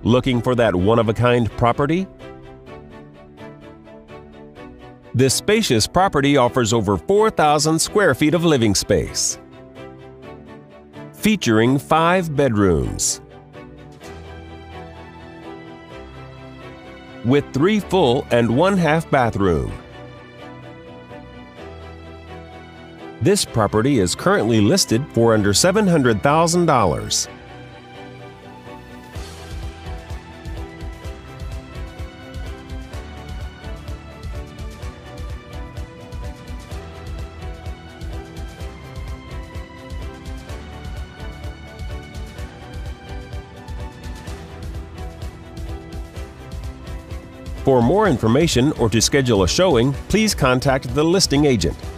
Looking for that one-of-a-kind property? This spacious property offers over 4,000 square feet of living space, featuring 5 bedrooms, with 3 full and 1 half bathroom. This property is currently listed for under $700,000. For more information or to schedule a showing, please contact the listing agent.